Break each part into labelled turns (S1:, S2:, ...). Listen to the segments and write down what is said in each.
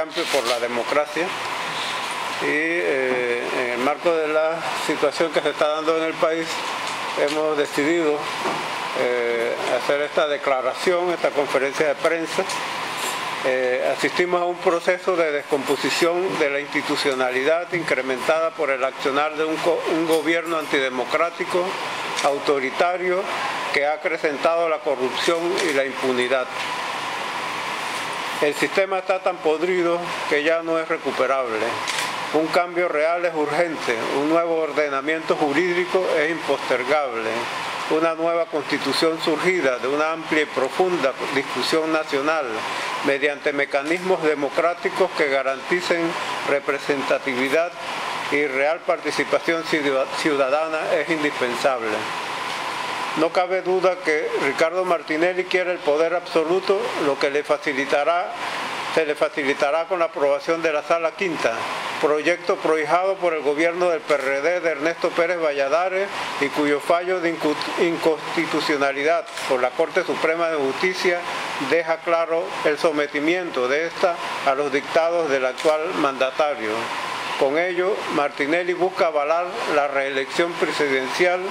S1: Amplio por la Democracia, y en el marco de la situación que se está dando en el país hemos decidido hacer esta declaración, esta conferencia de prensa. Asistimos a un proceso de descomposición de la institucionalidad incrementada por el accionar de un gobierno antidemocrático, autoritario, que ha acrecentado la corrupción y la impunidad. El sistema está tan podrido que ya no es recuperable. Un cambio real es urgente, un nuevo ordenamiento jurídico es impostergable, una nueva constitución surgida de una amplia y profunda discusión nacional mediante mecanismos democráticos que garanticen representatividad y real participación ciudadana es indispensable. No cabe duda que Ricardo Martinelli quiere el poder absoluto, lo que se le facilitará con la aprobación de la Sala Quinta, proyecto prohijado por el gobierno del PRD de Ernesto Pérez Valladares y cuyo fallo de inconstitucionalidad por la Corte Suprema de Justicia deja claro el sometimiento de esta a los dictados del actual mandatario. Con ello, Martinelli busca avalar la reelección presidencial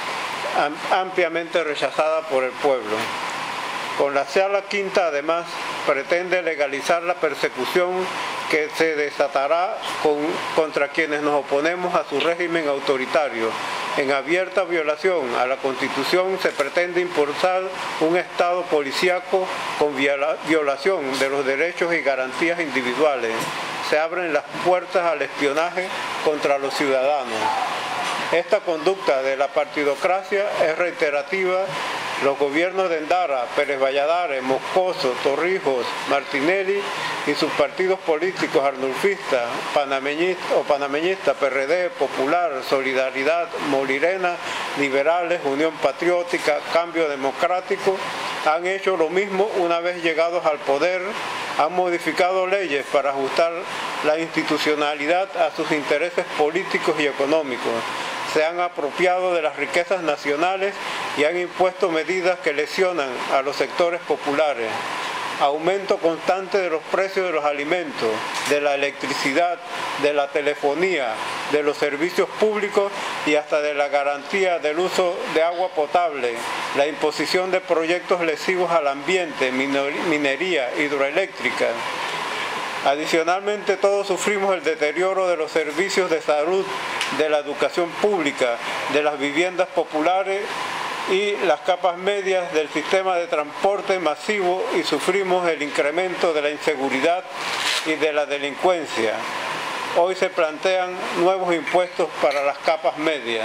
S1: ampliamente rechazada por el pueblo. Con la Sala Quinta, además, pretende legalizar la persecución que se desatará contra quienes nos oponemos a su régimen autoritario. En abierta violación a la Constitución se pretende impulsar un Estado policíaco con violación de los derechos y garantías individuales. Se abren las puertas al espionaje contra los ciudadanos. Esta conducta de la partidocracia es reiterativa. Los gobiernos de Endara, Pérez Valladares, Moscoso, Torrijos, Martinelli y sus partidos políticos arnulfistas, panameñista, PRD, Popular, Solidaridad, Molirena, Liberales, Unión Patriótica, Cambio Democrático, han hecho lo mismo una vez llegados al poder, han modificado leyes para ajustar la institucionalidad a sus intereses políticos y económicos. Se han apropiado de las riquezas nacionales y han impuesto medidas que lesionan a los sectores populares. Aumento constante de los precios de los alimentos, de la electricidad, de la telefonía, de los servicios públicos y hasta de la garantía del uso de agua potable, la imposición de proyectos lesivos al ambiente, minería hidroeléctrica. Adicionalmente, todos sufrimos el deterioro de los servicios de salud, de la educación pública, de las viviendas populares y las capas medias del sistema de transporte masivo y sufrimos el incremento de la inseguridad y de la delincuencia. Hoy se plantean nuevos impuestos para las capas medias.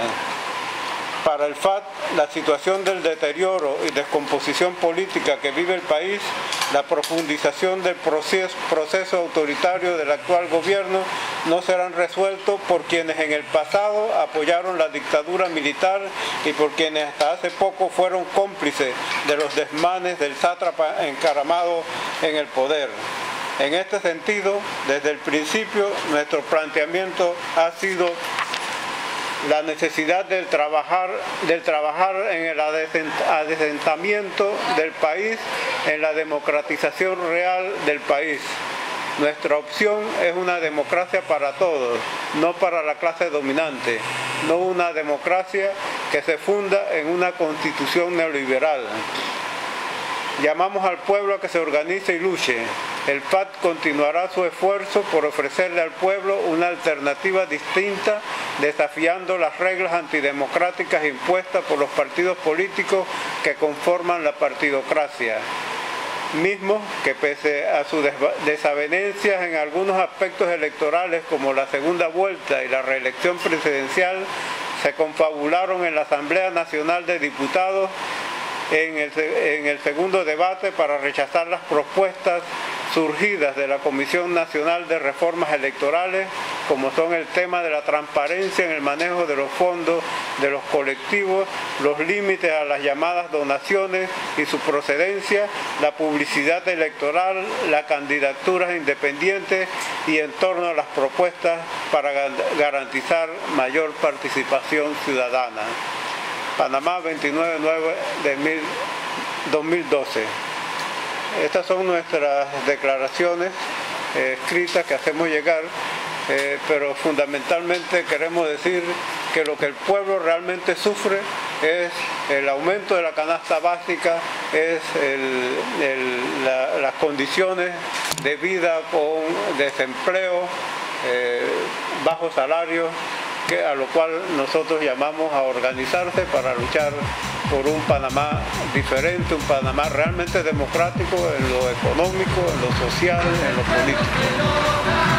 S1: Para el FAT, la situación del deterioro y descomposición política que vive el país, la profundización del proceso autoritario del actual gobierno no serán resueltos por quienes en el pasado apoyaron la dictadura militar y por quienes hasta hace poco fueron cómplices de los desmanes del sátrapa encaramado en el poder. En este sentido, desde el principio, nuestro planteamiento ha sido la necesidad del trabajar en el adesentamiento del país, en la democratización real del país. Nuestra opción es una democracia para todos, no para la clase dominante, no una democracia que se funda en una constitución neoliberal. Llamamos al pueblo a que se organice y luche. El FAT continuará su esfuerzo por ofrecerle al pueblo una alternativa distinta, desafiando las reglas antidemocráticas impuestas por los partidos políticos que conforman la partidocracia, mismos que pese a sus desavenencias en algunos aspectos electorales como la segunda vuelta y la reelección presidencial, se confabularon en la Asamblea Nacional de Diputados en el segundo debate para rechazar las propuestas surgidas de la Comisión Nacional de Reformas Electorales, como son el tema de la transparencia en el manejo de los fondos de los colectivos, los límites a las llamadas donaciones y su procedencia, la publicidad electoral, las candidaturas independientes y en torno a las propuestas para garantizar mayor participación ciudadana. Panamá, 29/9 de 2012. Estas son nuestras declaraciones escritas que hacemos llegar, pero fundamentalmente queremos decir que lo que el pueblo realmente sufre es el aumento de la canasta básica, es las condiciones de vida con desempleo, bajos salarios, a lo cual nosotros llamamos a organizarse para luchar por un Panamá diferente, un Panamá realmente democrático en lo económico, en lo social, en lo político.